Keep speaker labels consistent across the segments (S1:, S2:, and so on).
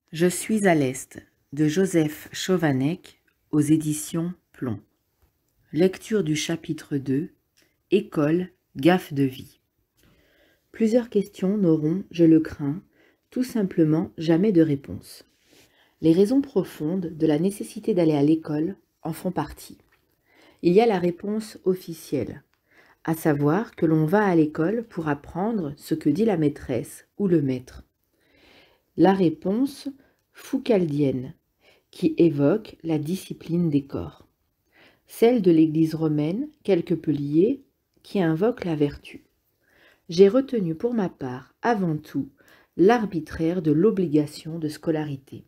S1: Je suis à l'Est de Joseph Chovanec aux éditions Plomb. Lecture du chapitre 2. École, gaffe de vie. Plusieurs questions n'auront, je le crains, tout simplement jamais de réponse. Les raisons profondes de la nécessité d'aller à l'école en font partie. Il y a la réponse officielle, à savoir que l'on va à l'école pour apprendre ce que dit la maîtresse ou le maître. La réponse foucaldienne, qui évoque la discipline des corps. Celle de l'Église romaine, quelque peu liée, qui invoque la vertu. J'ai retenu pour ma part, avant tout, l'arbitraire de l'obligation de scolarité.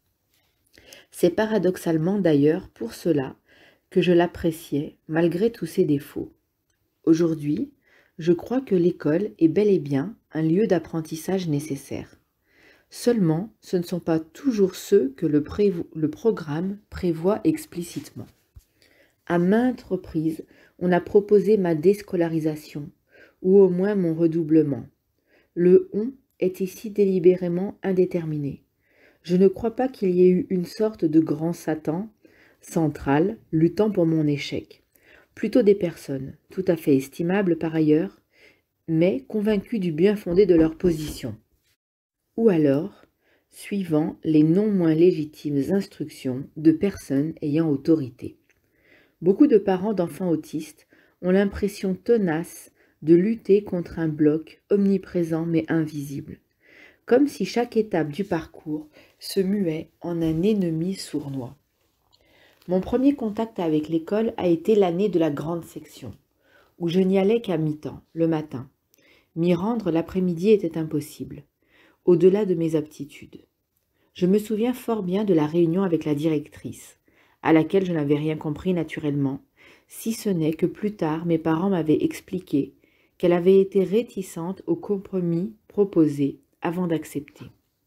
S1: C'est paradoxalement d'ailleurs pour cela que je l'appréciais malgré tous ses défauts. Aujourd'hui, je crois que l'école est bel et bien un lieu d'apprentissage nécessaire. Seulement, ce ne sont pas toujours ceux que le programme prévoit explicitement. À maintes reprises, on a proposé ma déscolarisation, ou au moins mon redoublement. Le « on » est ici délibérément indéterminé. Je ne crois pas qu'il y ait eu une sorte de grand Satan central luttant pour mon échec. Plutôt des personnes, tout à fait estimables par ailleurs, mais convaincues du bien fondé de leur position. Ou alors, suivant les non moins légitimes instructions de personnes ayant autorité. Beaucoup de parents d'enfants autistes ont l'impression tenace de lutter contre un bloc omniprésent mais invisible, comme si chaque étape du parcours se muait en un ennemi sournois. Mon premier contact avec l'école a été l'année de la grande section, où je n'y allais qu'à mi-temps, le matin. M'y rendre l'après-midi était impossible, au-delà de mes aptitudes. Je me souviens fort bien de la réunion avec la directrice, à laquelle je n'avais rien compris naturellement, si ce n'est que plus tard mes parents m'avaient expliqué qu'elle avait été réticente au compromis proposé avant d'accepter.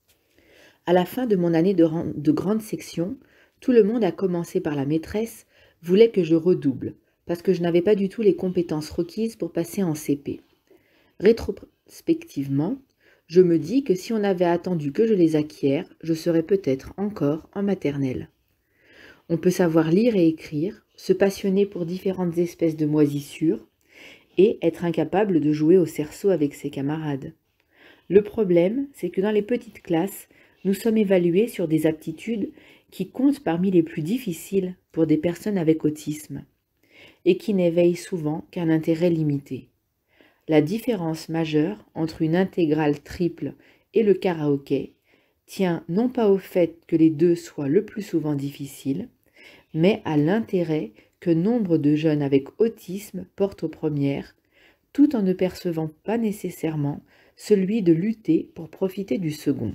S1: À la fin de mon année de grande section, tout le monde, à commencer par la maîtresse, voulait que je redouble, parce que je n'avais pas du tout les compétences requises pour passer en CP. Rétrospectivement, je me dis que si on avait attendu que je les acquière, je serais peut-être encore en maternelle. On peut savoir lire et écrire, se passionner pour différentes espèces de moisissures et être incapable de jouer au cerceau avec ses camarades. Le problème, c'est que dans les petites classes, nous sommes évalués sur des aptitudes qui comptent parmi les plus difficiles pour des personnes avec autisme et qui n'éveillent souvent qu'un intérêt limité. La différence majeure entre une intégrale triple et le karaoké tient non pas au fait que les deux soient le plus souvent difficiles, mais à l'intérêt que nombre de jeunes avec autisme portent aux premières, tout en ne percevant pas nécessairement celui de lutter pour profiter du second.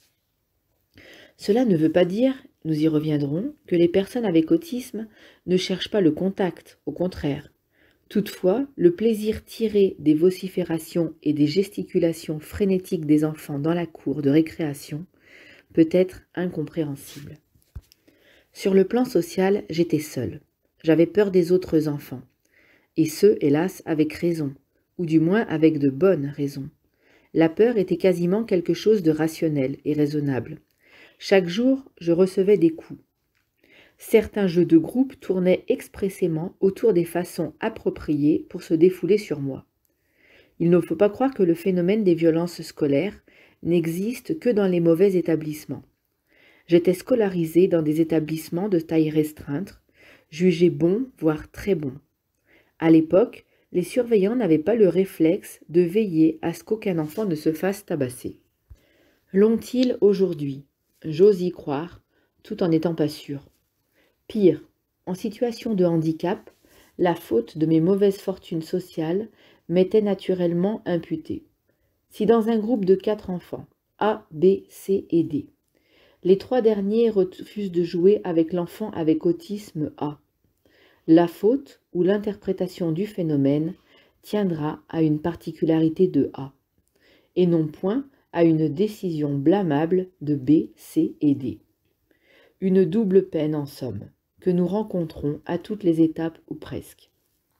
S1: Cela ne veut pas dire, nous y reviendrons, que les personnes avec autisme ne cherchent pas le contact, au contraire. Toutefois, le plaisir tiré des vociférations et des gesticulations frénétiques des enfants dans la cour de récréation peut être incompréhensible. Sur le plan social, j'étais seule. J'avais peur des autres enfants. Et ce, hélas, avec raison, ou du moins avec de bonnes raisons. La peur était quasiment quelque chose de rationnel et raisonnable. Chaque jour, je recevais des coups. Certains jeux de groupe tournaient expressément autour des façons appropriées pour se défouler sur moi. Il ne faut pas croire que le phénomène des violences scolaires n'existe que dans les mauvais établissements. J'étais scolarisée dans des établissements de taille restreinte, jugés bons, voire très bons. À l'époque, les surveillants n'avaient pas le réflexe de veiller à ce qu'aucun enfant ne se fasse tabasser. L'ont-ils aujourd'hui? J'ose y croire, tout en n'étant pas sûre. Pire, en situation de handicap, la faute de mes mauvaises fortunes sociales m'était naturellement imputée. Si dans un groupe de 4 enfants, A, B, C et D, les 3 derniers refusent de jouer avec l'enfant avec autisme A, la faute ou l'interprétation du phénomène tiendra à une particularité de A, et non point à une décision blâmable de B, C et D. Une double peine en somme, que nous rencontrons à toutes les étapes ou presque.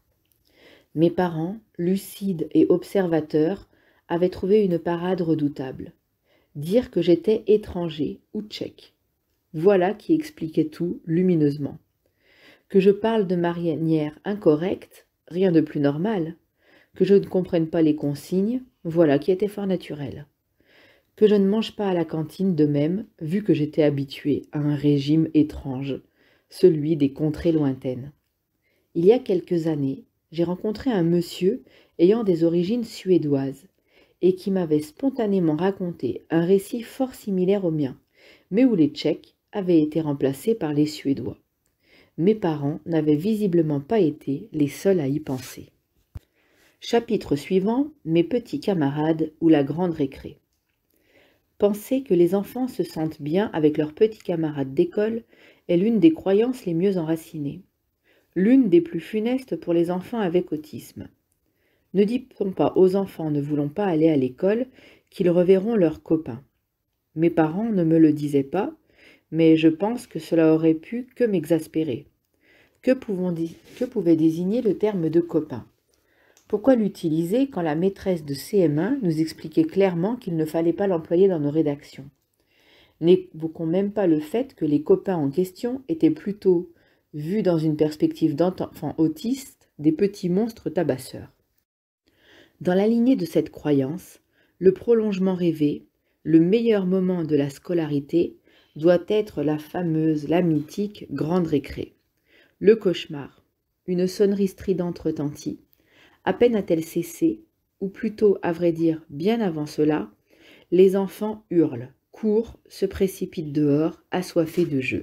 S1: Mes parents, lucides et observateurs, avaient trouvé une parade redoutable. dire que j'étais étranger ou tchèque. Voilà qui expliquait tout lumineusement. Que je parle de manière incorrecte, rien de plus normal. Que je ne comprenne pas les consignes, voilà qui était fort naturel. Que je ne mange pas à la cantine de même, vu que j'étais habitué à un régime étrange, celui des contrées lointaines. Il y a quelques années, j'ai rencontré un monsieur ayant des origines suédoises, et qui m'avait spontanément raconté un récit fort similaire au mien, mais où les Tchèques avaient été remplacés par les Suédois. Mes parents n'avaient visiblement pas été les seuls à y penser. Chapitre suivant, mes petits camarades ou la grande récré. Penser que les enfants se sentent bien avec leurs petits camarades d'école est l'une des croyances les mieux enracinées, l'une des plus funestes pour les enfants avec autisme. Ne dit-on pas aux enfants ne voulant pas aller à l'école qu'ils reverront leurs copains? Mes parents ne me le disaient pas, mais je pense que cela aurait pu que m'exaspérer. Que pouvait désigner le terme de copain? Pourquoi l'utiliser quand la maîtresse de CM1 nous expliquait clairement qu'il ne fallait pas l'employer dans nos rédactions? N'évoquons même pas le fait que les copains en question étaient plutôt, vus dans une perspective d'enfants autistes, des petits monstres tabasseurs. Dans la lignée de cette croyance, le prolongement rêvé, le meilleur moment de la scolarité, doit être la mythique grande récré. Le cauchemar, une sonnerie stridente retentit. À peine a-t-elle cessé, ou plutôt, à vrai dire, bien avant cela, les enfants hurlent, courent, se précipitent dehors, assoiffés de jeu.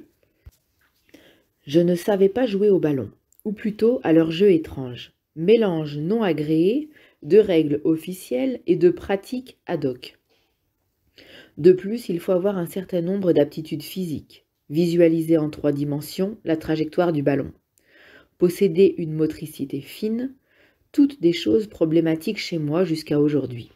S1: Je ne savais pas jouer au ballon, ou plutôt à leur jeu étrange, mélange non agréé de règles officielles et de pratiques ad hoc. De plus, il faut avoir un certain nombre d'aptitudes physiques, visualiser en 3 dimensions la trajectoire du ballon, posséder une motricité fine, toutes des choses problématiques chez moi jusqu'à aujourd'hui.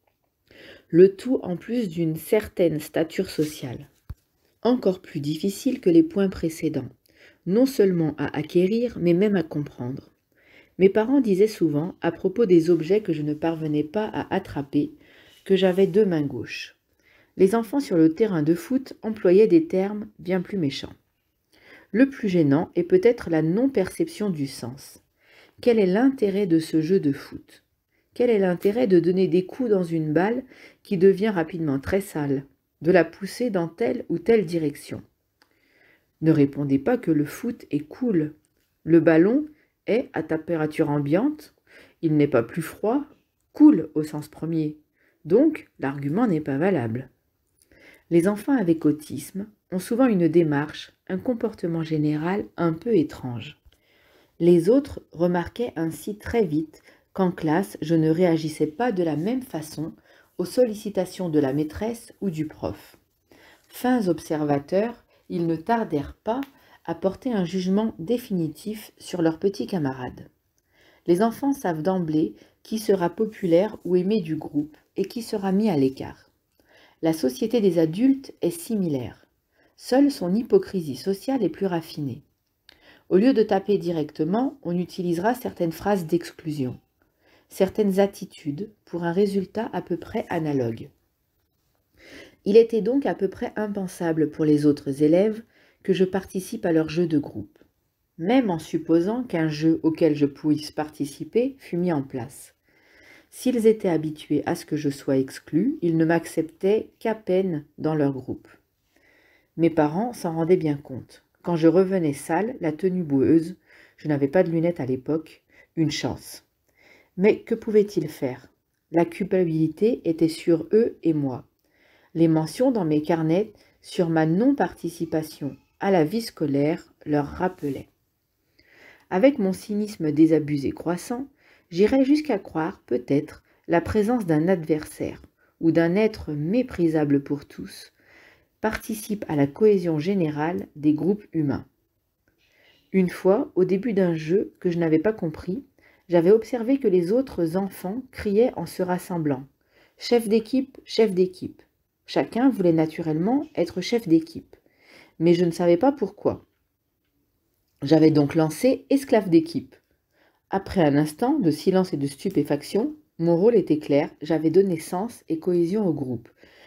S1: Le tout en plus d'une certaine stature sociale. Encore plus difficile que les points précédents, non seulement à acquérir, mais même à comprendre. Mes parents disaient souvent, à propos des objets que je ne parvenais pas à attraper, que j'avais 2 mains gauches. Les enfants sur le terrain de foot employaient des termes bien plus méchants. Le plus gênant est peut-être la non-perception du sens. Quel est l'intérêt de ce jeu de foot? Quel est l'intérêt de donner des coups dans une balle qui devient rapidement très sale, de la pousser dans telle ou telle direction? Ne répondez pas que le foot est cool. Le ballon est à température ambiante, il n'est pas plus froid, cool au sens premier. Donc, l'argument n'est pas valable. Les enfants avec autisme ont souvent une démarche, un comportement général un peu étrange. Les autres remarquaient ainsi très vite qu'en classe, je ne réagissais pas de la même façon aux sollicitations de la maîtresse ou du prof. Fins observateurs, ils ne tardèrent pas à porter un jugement définitif sur leurs petits camarades. Les enfants savent d'emblée qui sera populaire ou aimé du groupe et qui sera mis à l'écart. La société des adultes est similaire. Seule son hypocrisie sociale est plus raffinée. Au lieu de taper directement, on utilisera certaines phrases d'exclusion, certaines attitudes pour un résultat à peu près analogue. Il était donc à peu près impensable pour les autres élèves que je participe à leur jeu de groupe, même en supposant qu'un jeu auquel je puisse participer fût mis en place. S'ils étaient habitués à ce que je sois exclu, ils ne m'acceptaient qu'à peine dans leur groupe. Mes parents s'en rendaient bien compte. Quand je revenais sale, la tenue boueuse, je n'avais pas de lunettes à l'époque, une chance. Mais que pouvaient-ils faire? La culpabilité était sur eux et moi. Les mentions dans mes carnets sur ma non-participation à la vie scolaire leur rappelaient. Avec mon cynisme désabusé croissant, j'irais jusqu'à croire, peut-être, la présence d'un adversaire ou d'un être méprisable pour tous, participe à la cohésion générale des groupes humains. Une fois, au début d'un jeu que je n'avais pas compris, j'avais observé que les autres enfants criaient en se rassemblant « Chef d'équipe, chef d'équipe ». Chacun voulait naturellement être chef d'équipe, mais je ne savais pas pourquoi. J'avais donc lancé « Esclave d'équipe ». Après un instant de silence et de stupéfaction, mon rôle était clair, j'avais donné sens et cohésion au groupe.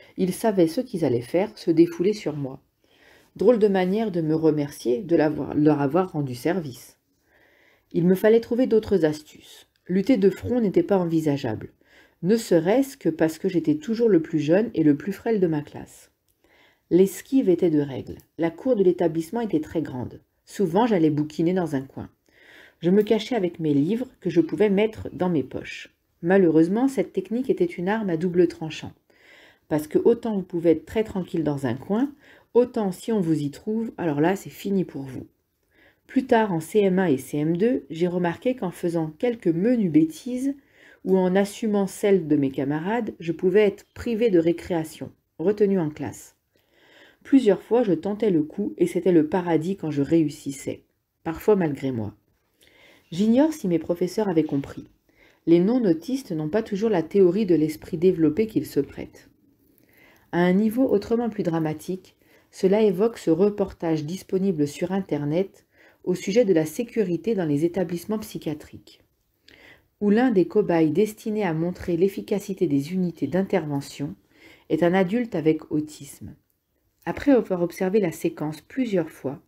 S1: Ils savaient ce qu'ils allaient faire, se défouler sur moi. Drôle de manière de me remercier de leur avoir rendu service. Il me fallait trouver d'autres astuces. Lutter de front n'était pas envisageable, ne serait-ce que parce que j'étais toujours le plus jeune et le plus frêle de ma classe. L'esquive était de règle. La cour de l'établissement était très grande. Souvent, j'allais bouquiner dans un coin. Je me cachais avec mes livres que je pouvais mettre dans mes poches. Malheureusement, cette technique était une arme à double tranchant. Parce que autant vous pouvez être très tranquille dans un coin, autant si on vous y trouve, alors là, c'est fini pour vous. Plus tard, en CM1 et CM2, j'ai remarqué qu'en faisant quelques menues bêtises, ou en assumant celles de mes camarades, je pouvais être privé de récréation, retenu en classe. Plusieurs fois, je tentais le coup et c'était le paradis quand je réussissais, parfois malgré moi. J'ignore si mes professeurs avaient compris. Les non-autistes n'ont pas toujours la théorie de l'esprit développé qu'ils se prêtent. À un niveau autrement plus dramatique, cela évoque ce reportage disponible sur Internet au sujet de la sécurité dans les établissements psychiatriques, où l'un des cobayes destinés à montrer l'efficacité des unités d'intervention est un adulte avec autisme. Après avoir observé la séquence plusieurs fois,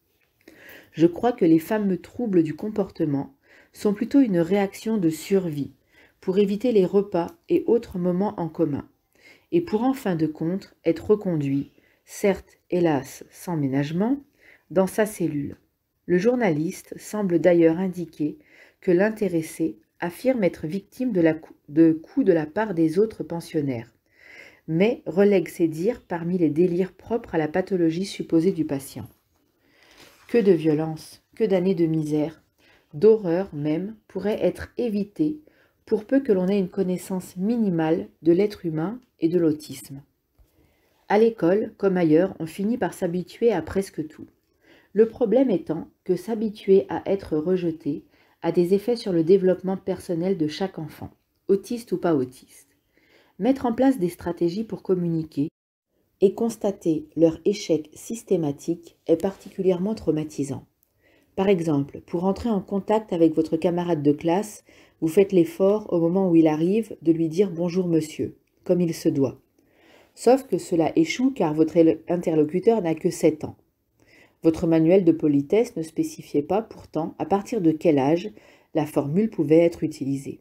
S1: je crois que les fameux troubles du comportement sont plutôt une réaction de survie pour éviter les repas et autres moments en commun, et pour en fin de compte être reconduit, certes hélas sans ménagement, dans sa cellule. Le journaliste semble d'ailleurs indiquer que l'intéressé affirme être victime de coups de la part des autres pensionnaires, mais relègue ses dires parmi les délires propres à la pathologie supposée du patient. Que de violence, que d'années de misère, d'horreur même pourraient être évitées pour peu que l'on ait une connaissance minimale de l'être humain et de l'autisme. À l'école, comme ailleurs, on finit par s'habituer à presque tout. Le problème étant que s'habituer à être rejeté a des effets sur le développement personnel de chaque enfant, autiste ou pas autiste. Mettre en place des stratégies pour communiquer et constater leur échec systématique est particulièrement traumatisant. Par exemple, pour entrer en contact avec votre camarade de classe, vous faites l'effort au moment où il arrive de lui dire « bonjour monsieur », comme il se doit. Sauf que cela échoue car votre interlocuteur n'a que 7 ans. Votre manuel de politesse ne spécifiait pas pourtant à partir de quel âge la formule pouvait être utilisée.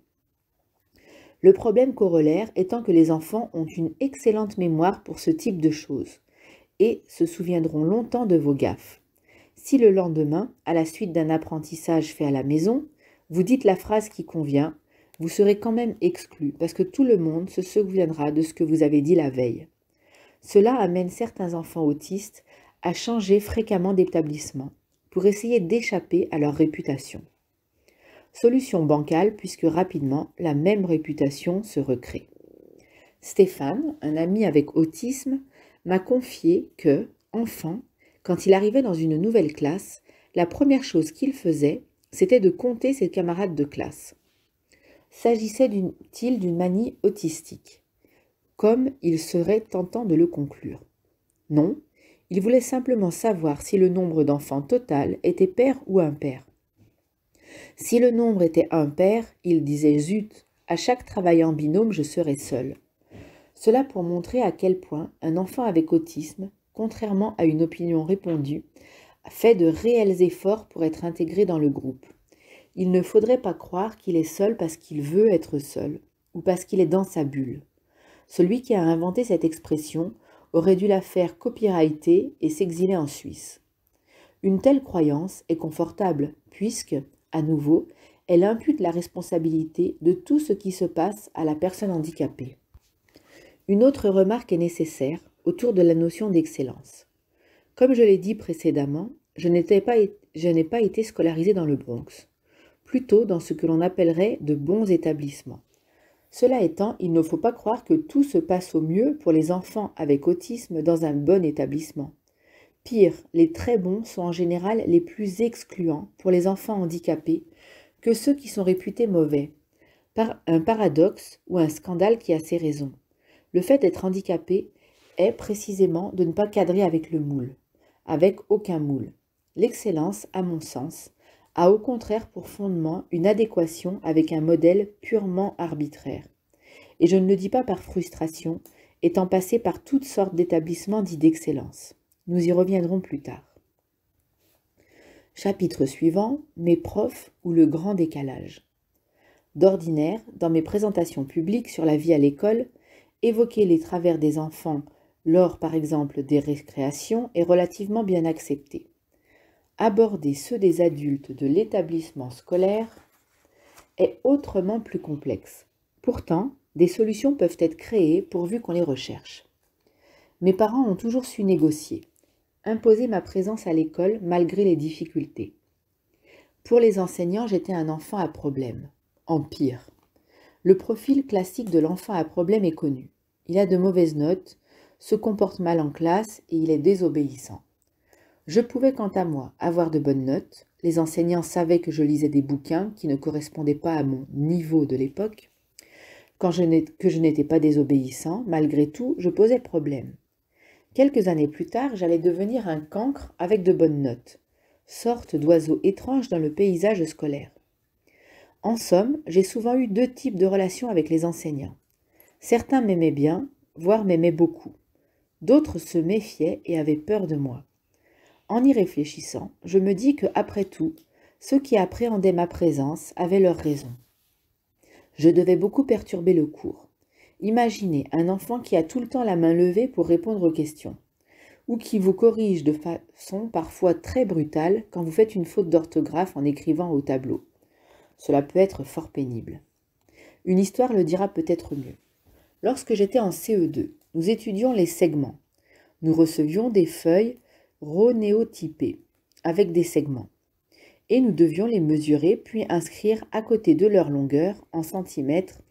S1: Le problème corollaire étant que les enfants ont une excellente mémoire pour ce type de choses et se souviendront longtemps de vos gaffes. Si le lendemain, à la suite d'un apprentissage fait à la maison, vous dites la phrase qui convient, vous serez quand même exclu parce que tout le monde se souviendra de ce que vous avez dit la veille. Cela amène certains enfants autistes à changer fréquemment d'établissement pour essayer d'échapper à leur réputation. Solution bancale puisque rapidement la même réputation se recrée. Stéphane, un ami avec autisme, m'a confié que, enfant, quand il arrivait dans une nouvelle classe, la première chose qu'il faisait, c'était de compter ses camarades de classe. S'agissait-il d'une manie autistique, comme il serait tentant de le conclure? Non, il voulait simplement savoir si le nombre d'enfants total était pair ou impair. Si le nombre était impair, il disait « zut, à chaque travail en binôme, je serai seul ». Cela pour montrer à quel point un enfant avec autisme, contrairement à une opinion répandue, fait de réels efforts pour être intégré dans le groupe. Il ne faudrait pas croire qu'il est seul parce qu'il veut être seul, ou parce qu'il est dans sa bulle. Celui qui a inventé cette expression aurait dû la faire copyrighter et s'exiler en Suisse. Une telle croyance est confortable, puisque, à nouveau, elle impute la responsabilité de tout ce qui se passe à la personne handicapée. Une autre remarque est nécessaire autour de la notion d'excellence. Comme je l'ai dit précédemment, je n'ai pas été scolarisée dans le Bronx, plutôt dans ce que l'on appellerait de bons établissements. Cela étant, il ne faut pas croire que tout se passe au mieux pour les enfants avec autisme dans un bon établissement. Pire, les très bons sont en général les plus excluants pour les enfants handicapés que ceux qui sont réputés mauvais. Un paradoxe ou un scandale qui a ses raisons. Le fait d'être handicapé est précisément de ne pas cadrer avec le moule, avec aucun moule. L'excellence, à mon sens, a au contraire pour fondement une adéquation avec un modèle purement arbitraire. Et je ne le dis pas par frustration, étant passé par toutes sortes d'établissements dits d'excellence. Nous y reviendrons plus tard. Chapitre suivant, mes profs ou le grand décalage. D'ordinaire, dans mes présentations publiques sur la vie à l'école, évoquer les travers des enfants lors, par exemple, des récréations est relativement bien accepté. Aborder ceux des adultes de l'établissement scolaire est autrement plus complexe. Pourtant, des solutions peuvent être créées pourvu qu'on les recherche. Mes parents ont toujours su négocier, imposer ma présence à l'école malgré les difficultés. Pour les enseignants, j'étais un enfant à problème. En pire. Le profil classique de l'enfant à problème est connu. Il a de mauvaises notes, se comporte mal en classe et il est désobéissant. Je pouvais quant à moi avoir de bonnes notes. Les enseignants savaient que je lisais des bouquins qui ne correspondaient pas à mon niveau de l'époque. Que je n'étais pas désobéissant, malgré tout, je posais problème. Quelques années plus tard, j'allais devenir un cancre avec de bonnes notes, sorte d'oiseau étrange dans le paysage scolaire. En somme, j'ai souvent eu deux types de relations avec les enseignants. Certains m'aimaient bien, voire m'aimaient beaucoup. D'autres se méfiaient et avaient peur de moi. En y réfléchissant, je me dis que, après tout, ceux qui appréhendaient ma présence avaient leurs raisons. Je devais beaucoup perturber le cours. Imaginez un enfant qui a tout le temps la main levée pour répondre aux questions, ou qui vous corrige de façon parfois très brutale quand vous faites une faute d'orthographe en écrivant au tableau. Cela peut être fort pénible. Une histoire le dira peut-être mieux. Lorsque j'étais en CE2, nous étudions les segments. Nous recevions des feuilles ronéotypées avec des segments. Et nous devions les mesurer puis inscrire à côté de leur longueur en centimètres,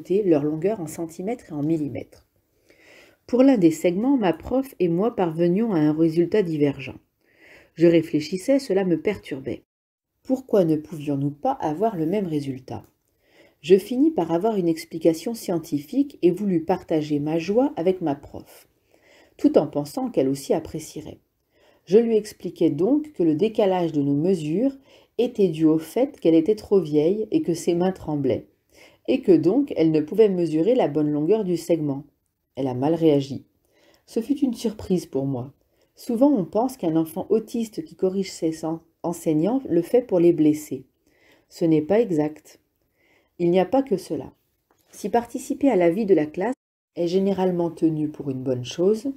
S1: en centimètres et en millimètres. Pour l'un des segments, ma prof et moi parvenions à un résultat divergent. Je réfléchissais, cela me perturbait. Pourquoi ne pouvions-nous pas avoir le même résultat? Je finis par avoir une explication scientifique et voulus partager ma joie avec ma prof, tout en pensant qu'elle aussi apprécierait. Je lui expliquai donc que le décalage de nos mesures était dû au fait qu'elle était trop vieille et que ses mains tremblaient, et que donc elle ne pouvait mesurer la bonne longueur du segment. Elle a mal réagi. Ce fut une surprise pour moi. Souvent on pense qu'un enfant autiste qui corrige ses enseignants le fait pour les blesser. Ce n'est pas exact. Il n'y a pas que cela. Si participer à la vie de la classe est généralement tenu pour une bonne chose,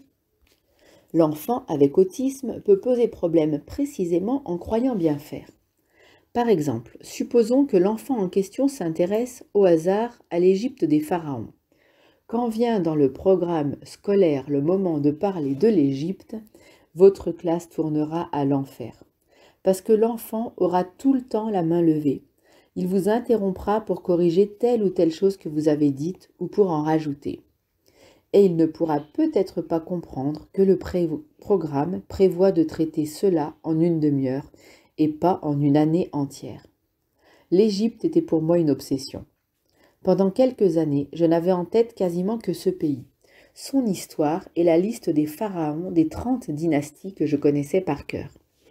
S1: l'enfant avec autisme peut poser problème précisément en croyant bien faire. Par exemple, supposons que l'enfant en question s'intéresse au hasard à l'Égypte des pharaons. Quand vient dans le programme scolaire le moment de parler de l'Égypte, votre classe tournera à l'enfer. Parce que l'enfant aura tout le temps la main levée. Il vous interrompra pour corriger telle ou telle chose que vous avez dite ou pour en rajouter. Et il ne pourra peut-être pas comprendre que le programme prévoit de traiter cela en une demi-heure et pas en une année entière. L'Égypte était pour moi une obsession. Pendant quelques années, je n'avais en tête quasiment que ce pays, son histoire et la liste des pharaons des 30 dynasties que je connaissais par cœur.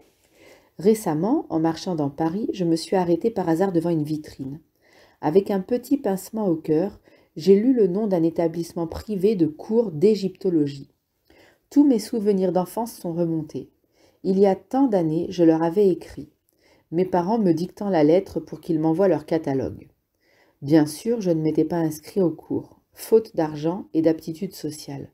S1: Récemment, en marchant dans Paris, je me suis arrêtée par hasard devant une vitrine. Avec un petit pincement au cœur, j'ai lu le nom d'un établissement privé de cours d'égyptologie. Tous mes souvenirs d'enfance sont remontés. Il y a tant d'années, je leur avais écrit, mes parents me dictant la lettre pour qu'ils m'envoient leur catalogue. Bien sûr, je ne m'étais pas inscrit au cours, faute d'argent et d'aptitude sociale.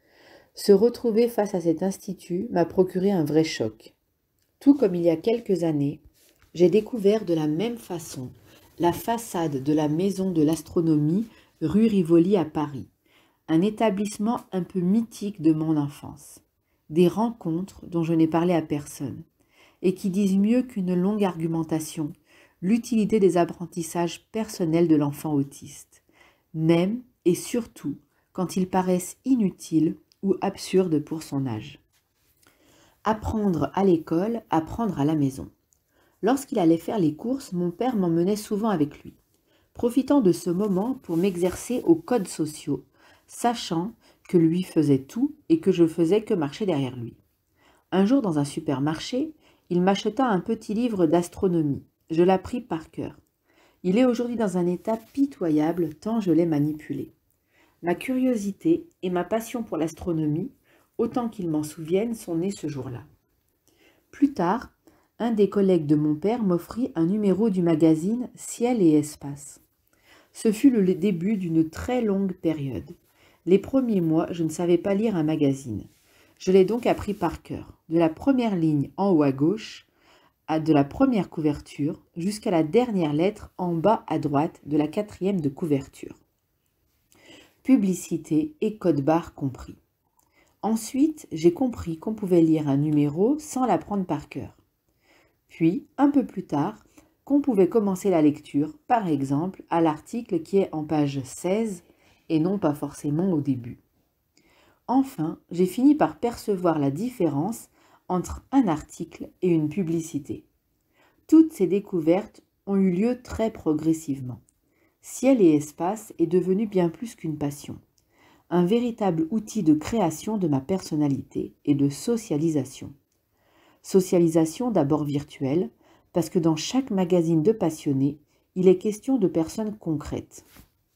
S1: Se retrouver face à cet institut m'a procuré un vrai choc. Tout comme il y a quelques années, j'ai découvert de la même façon la façade de la Maison de l'Astronomie rue Rivoli à Paris, un établissement un peu mythique de mon enfance. Des rencontres dont je n'ai parlé à personne, et qui disent mieux qu'une longue argumentation, l'utilité des apprentissages personnels de l'enfant autiste, même et surtout quand ils paraissent inutiles ou absurdes pour son âge. Apprendre à l'école, apprendre à la maison. Lorsqu'il allait faire les courses, mon père m'emmenait souvent avec lui, profitant de ce moment pour m'exercer aux codes sociaux, sachant que lui faisait tout et que je faisais que marcher derrière lui. Un jour, dans un supermarché, il m'acheta un petit livre d'astronomie. Je l'appris par cœur. Il est aujourd'hui dans un état pitoyable tant je l'ai manipulé. Ma curiosité et ma passion pour l'astronomie, autant qu'ils m'en souviennent, sont nées ce jour-là. Plus tard, un des collègues de mon père m'offrit un numéro du magazine Ciel et Espace. Ce fut le début d'une très longue période. Les premiers mois, je ne savais pas lire un magazine. Je l'ai donc appris par cœur, de la première ligne en haut à gauche, de la première couverture, jusqu'à la dernière lettre en bas à droite de la 4e de couverture. Publicité et code-barre compris. Ensuite, j'ai compris qu'on pouvait lire un numéro sans l'apprendre par cœur. Puis, un peu plus tard, qu'on pouvait commencer la lecture, par exemple, à l'article qui est en page 16 et non pas forcément au début. Enfin, j'ai fini par percevoir la différence entre un article et une publicité. Toutes ces découvertes ont eu lieu très progressivement. Ciel et Espace est devenu bien plus qu'une passion, un véritable outil de création de ma personnalité et de socialisation. Socialisation d'abord virtuelle, parce que dans chaque magazine de passionnés, il est question de personnes concrètes.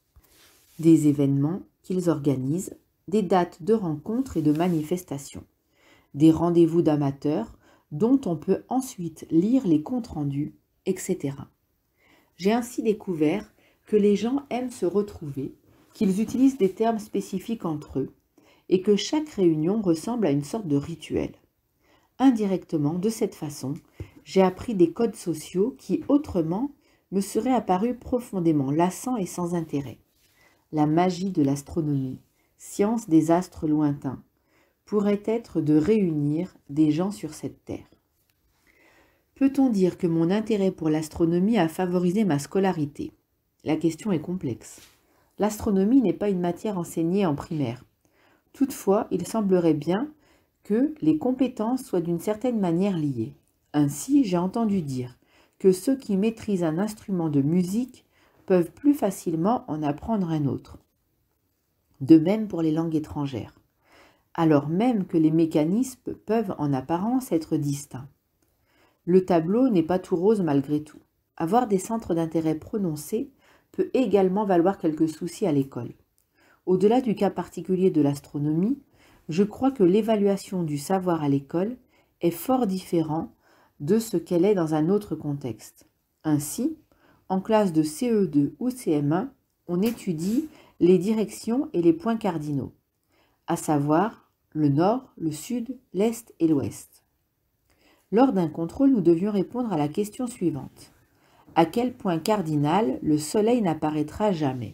S1: Des événements qu'ils organisent, des dates de rencontres et de manifestations, des rendez-vous d'amateurs dont on peut ensuite lire les comptes rendus, etc. J'ai ainsi découvert que les gens aiment se retrouver, qu'ils utilisent des termes spécifiques entre eux, et que chaque réunion ressemble à une sorte de rituel. Indirectement, de cette façon, j'ai appris des codes sociaux qui, autrement, me seraient apparus profondément lassants et sans intérêt. La magie de l'astronomie, science des astres lointains, pourrait être de réunir des gens sur cette terre. Peut-on dire que mon intérêt pour l'astronomie a favorisé ma scolarité? La question est complexe. L'astronomie n'est pas une matière enseignée en primaire. Toutefois, il semblerait bien que les compétences soient d'une certaine manière liées. Ainsi, j'ai entendu dire que ceux qui maîtrisent un instrument de musique peuvent plus facilement en apprendre un autre. De même pour les langues étrangères, alors même que les mécanismes peuvent en apparence être distincts. Le tableau n'est pas tout rose malgré tout. Avoir des centres d'intérêt prononcés peut également valoir quelques soucis à l'école. Au-delà du cas particulier de l'astronomie, je crois que l'évaluation du savoir à l'école est fort différente de ce qu'elle est dans un autre contexte. Ainsi, en classe de CE2 ou CM1, on étudie les directions et les points cardinaux, à savoir le nord, le sud, l'est et l'ouest. Lors d'un contrôle, nous devions répondre à la question suivante. À quel point cardinal le soleil n'apparaîtra jamais?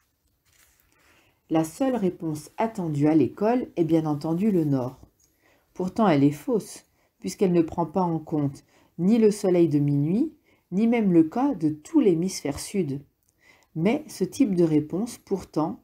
S1: La seule réponse attendue à l'école est bien entendu le nord. Pourtant, elle est fausse, puisqu'elle ne prend pas en compte ni le soleil de minuit, ni même le cas de tout l'hémisphère sud. Mais ce type de réponse, pourtant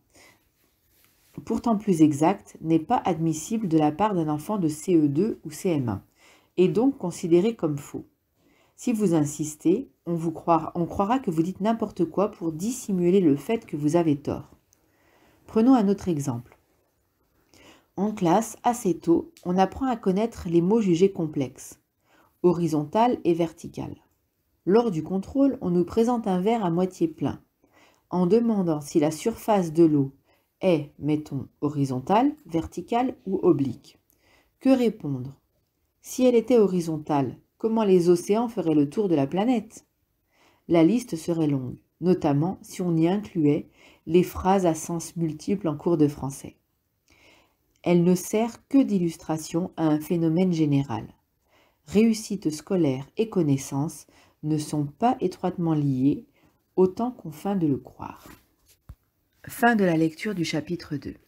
S1: plus exact, n'est pas admissible de la part d'un enfant de CE2 ou CM1, et donc considéré comme faux. Si vous insistez, on croira que vous dites n'importe quoi pour dissimuler le fait que vous avez tort. Prenons un autre exemple. En classe, assez tôt, on apprend à connaître les mots jugés complexes, horizontal et vertical. Lors du contrôle, on nous présente un verre à moitié plein, en demandant si la surface de l'eau est, mettons, horizontale, verticale ou oblique. Que répondre? Si elle était horizontale, comment les océans feraient le tour de la planète? La liste serait longue, notamment si on y incluait les phrases à sens multiples en cours de français. Elle ne sert que d'illustration à un phénomène général. Réussite scolaire et connaissance ne sont pas étroitement liées, autant qu'on feint de le croire. Fin de la lecture du chapitre 2.